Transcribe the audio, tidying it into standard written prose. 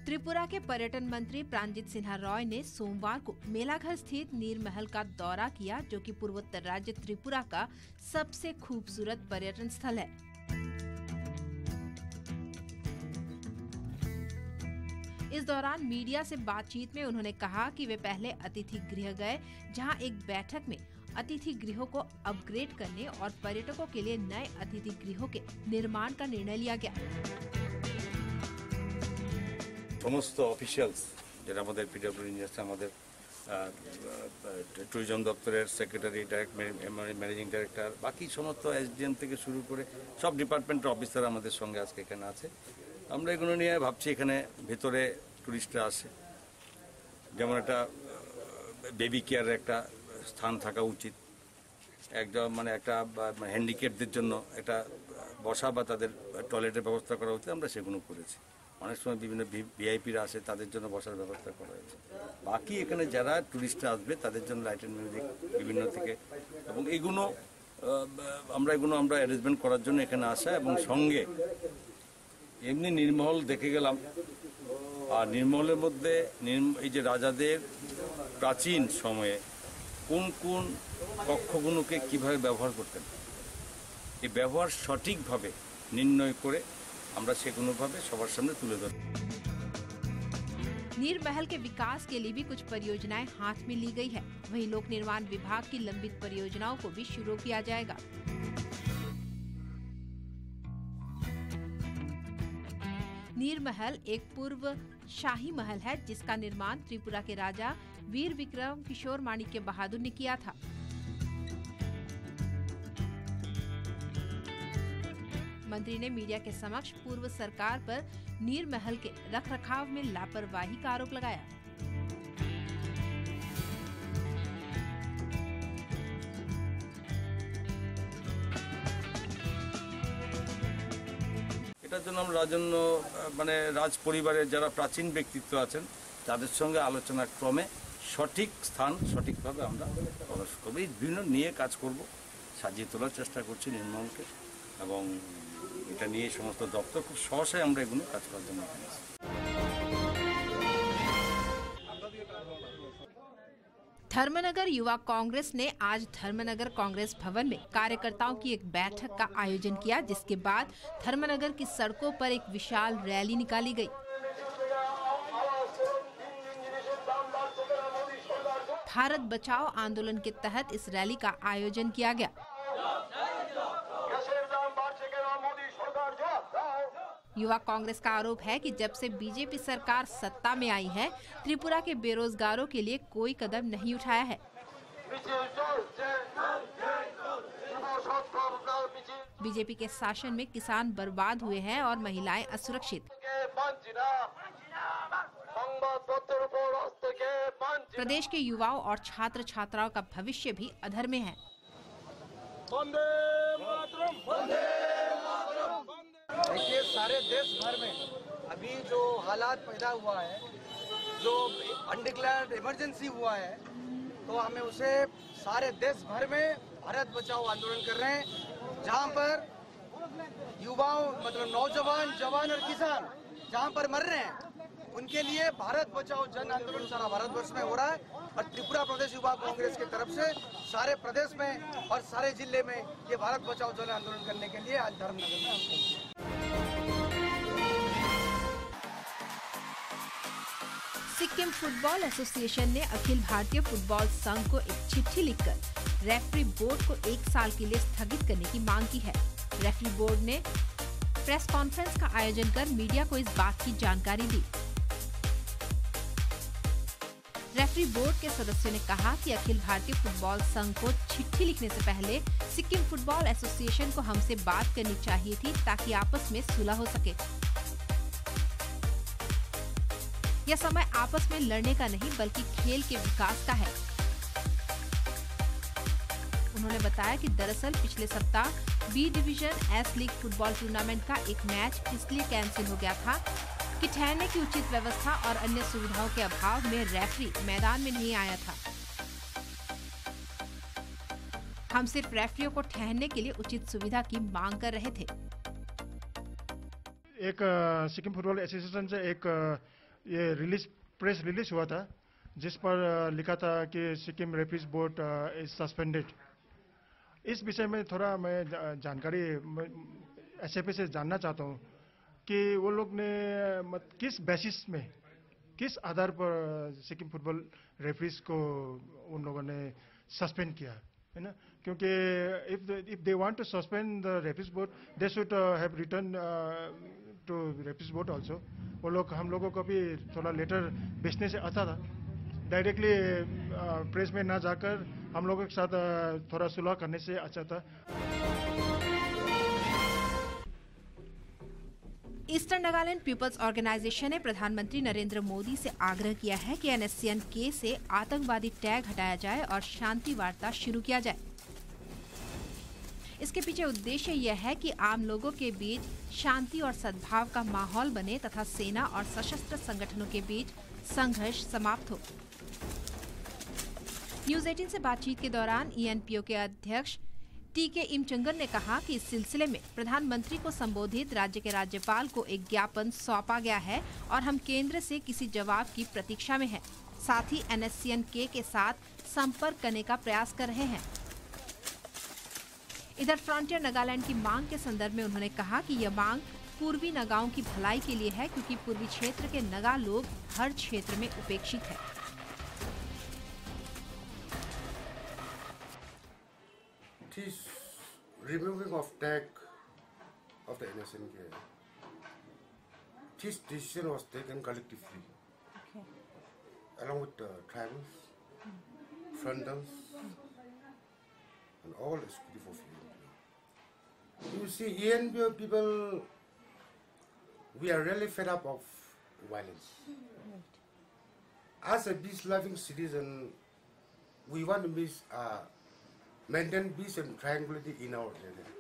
त्रिपुरा के पर्यटन मंत्री प्राणजीत सिन्हा रॉय ने सोमवार को मेलाघर स्थित नीर महल का दौरा किया, जो कि पूर्वोत्तर राज्य त्रिपुरा का सबसे खूबसूरत पर्यटन स्थल है। इस दौरान मीडिया से बातचीत में उन्होंने कहा कि वे पहले अतिथि गृह गए, जहां एक बैठक में अतिथि गृहों को अपग्रेड करने और पर्यटकों के लिए नए अतिथि गृहों के निर्माण का निर्णय लिया गया। समस्त ऑफिशियल्स যেটা আমাদের পিডব্লিউডি আছে, আমাদের ট্যুরিজম দপ্তরের সেক্রেটারি, ডাইরেক্ট ম্যানেজিং ডাইরেক্টর, বাকি সমস্ত এসডিএম থেকে শুরু করে সব ডিপার্টমেন্টের অফিসার আমাদের সঙ্গে আজকে এখানে আছে। আমরা এগুলো নিয়ে ভাবছি এখানে ভেতরে টুরিস্টরা আসে, যেমন একটা বেবি কেয়ারের একটা স্থান থাকা উচিত, একদম মানে একটা হ্যান্ডিক্যাপদের জন্য একটা বসা বা তাদের টয়লেটের ব্যবস্থা করা উচিত। আমরা সেগুলো করেছি। অনেক সময় বিভিন্ন ভিআইপিরা আসে, তাদের জন্য বসার ব্যবস্থা করা হয়েছে। বাকি এখানে যারা টুরিস্টরা আসবে তাদের জন্য লাইট অ্যান্ড মিউজিক বিভিন্ন থেকে, এবং এগুলো আমরা অ্যারেঞ্জমেন্ট করার জন্য এখানে আসা। এবং সঙ্গে এমনি নির্মহল দেখে গেলাম, আর নির্মহলের মধ্যে এই যে রাজাদের প্রাচীন সময়ে কোন কোন কক্ষগুলোকে কিভাবে ব্যবহার করতেন, এই ব্যবহার সঠিকভাবে নির্ণয় করে আমরা সেগুলোভাবে সবার সামনে তুলে ধরব। नीर महल के विकास के लिए भी कुछ परियोजनाएं हाथ में ली गई है। वहीं लोक निर्माण विभाग की लंबित परियोजनाओं को भी शुरू किया जाएगा। नीर महल एक पूर्व शाही महल है, जिसका निर्माण त्रिपुरा के राजा वीर विक्रम किशोर माणिक्य बहादुर ने किया था। मंत्री ने मीडिया के समक्ष पूर्व सरकार पर नीर महल के रखरखाव में लापरवाही का आरोप लगाया। এটার জন্য আমরা রাজন্য মানে রাজ পরিবারের যারা প্রাচীন ব্যক্তিত্ব আছেন তাদের সঙ্গে আলোচনার ক্রমে সঠিক স্থান সঠিকভাবে আমরা প্রকাশ করব। এই বিভিন্ন নিয়ে কাজ করব, সাজিয়ে তোলার চেষ্টা করছি নির্মলকে, এবং এটা নিয়ে সমস্ত দপ্তর খুব সহসায় আমরা এগুলো কাজ করার জন্য। धर्मनगर युवा कांग्रेस ने आज धर्मनगर कांग्रेस भवन में कार्यकर्ताओं की एक बैठक का आयोजन किया, जिसके बाद धर्मनगर की सड़कों पर एक विशाल रैली निकाली गई। भारत बचाओ आंदोलन के तहत इस रैली का आयोजन किया गया। युवा कांग्रेस का आरोप है कि जब से बीजेपी सरकार सत्ता में आई है, त्रिपुरा के बेरोजगारों के लिए कोई कदम नहीं उठाया है। बीजेपी के शासन में किसान बर्बाद हुए हैं और महिलाएं असुरक्षित। प्रदेश के युवाओं और छात्र छात्राओं का भविष्य भी अधर में है। देखिए, सारे देश भर में अभी जो हालात पैदा हुआ है, जो अनडिक्लेयर्ड इमरजेंसी हुआ है, तो हमें उसे सारे देश भर में भारत बचाओ आंदोलन कर रहे हैं, जहां पर युवाओं मतलब नौजवान, जवान और किसान जहां पर मर रहे हैं, उनके लिए भारत बचाओ जन आंदोलन सारा भारतवर्ष में हो रहा है। और त्रिपुरा प्रदेश युवा कांग्रेस की तरफ से सारे प्रदेश में और सारे जिले में ये भारत बचाओ जन आंदोलन करने के लिए आज धर्मनगर में। सिक्किम फुटबॉल एसोसिएशन ने अखिल भारतीय फुटबॉल संघ को एक चिट्ठी लिखकर रेफरी बोर्ड को 1 साल के लिए स्थगित करने की मांग की है। रेफरी बोर्ड ने प्रेस कॉन्फ्रेंस का आयोजन कर मीडिया को इस बात की जानकारी दी। रेफरी बोर्ड के सदस्यों ने कहा कि अखिल भारतीय फुटबॉल संघ को चिट्ठी लिखने से पहले सिक्किम फुटबॉल एसोसिएशन को हमसे बात करनी चाहिए थी, ताकि आपस में सुलह हो सके। यह समय आपस में लड़ने का नहीं, बल्कि खेल के विकास का है। उन्होंने बताया कि दरअसल पिछले सप्ताह B division S league football tournament का एक मैच इसलिए कैंसिल हो गया था कि ठहरने की उचित व्यवस्था और अन्य सुविधाओं के अभाव में रेफरी मैदान में नहीं आया था। हम सिर्फ रेफरियों को ठहरने के लिए उचित सुविधा की मांग कर रहे थे। एक सिक्किम फुटबॉल एसोसिएशन से एक ये प्रेस रिलीज हुआ था जिस पर लिखा था कि Sikkim referees board is suspended. इस विषय में थोड़ा मैं जानकारी एसएफए से जानना चाहता हूँ कि वो लोग ने किस बेसिस में, किस आधार पर सिक्किम फुटबॉल रेफरीज को उन लोगों ने सस्पेंड किया, है ना? क्योंकि if they want to suspend the referees board they should have return to referees board also. वो लोग हम लोगों को भी थोड़ा लेटर भेजने से अच्छा था, डायरेक्टली प्रेस में ना जाकर हम लोगों के साथ थोड़ा सुलह करने से अच्छा था। ईस्टर्न नागालैंड पीपल्स ऑर्गेनाइजेशन ने प्रधानमंत्री नरेंद्र मोदी से आग्रह किया है कि NSCN के से आतंकवादी टैग हटाया जाए और शांति वार्ता शुरू किया जाए। इसके पीछे उद्देश्य यह है कि आम लोगों के बीच शांति और सद्भाव का माहौल बने तथा सेना और सशस्त्र संगठनों के बीच संघर्ष समाप्त हो। न्यूज 18 से बातचीत के दौरान ENPO के अध्यक्ष TK इमचंगन ने कहा कि इस सिलसिले में प्रधानमंत्री को संबोधित राज्य के राज्यपाल को एक ज्ञापन सौंपा गया है और हम केंद्र से किसी जवाब की प्रतीक्षा में हैं। साथ ही NSCN के साथ संपर्क करने का प्रयास कर रहे हैं। इधर फ्रंटियर नागालैंड की मांग के संदर्भ में उन्होंने कहा कि यह मांग पूर्वी नगाओं की भलाई के लिए है, क्योंकि पूर्वी क्षेत्र के नगा लोग हर क्षेत्र में उपेक्षित है। This removing of tag of the NSCN, this decision was taken collectively, along with the tribals, frontals, and all executive of ENPO. You see, ENPO people, we are really fed up of violence. As a peace-loving citizen, we want to maintain peace and tranquility in our area.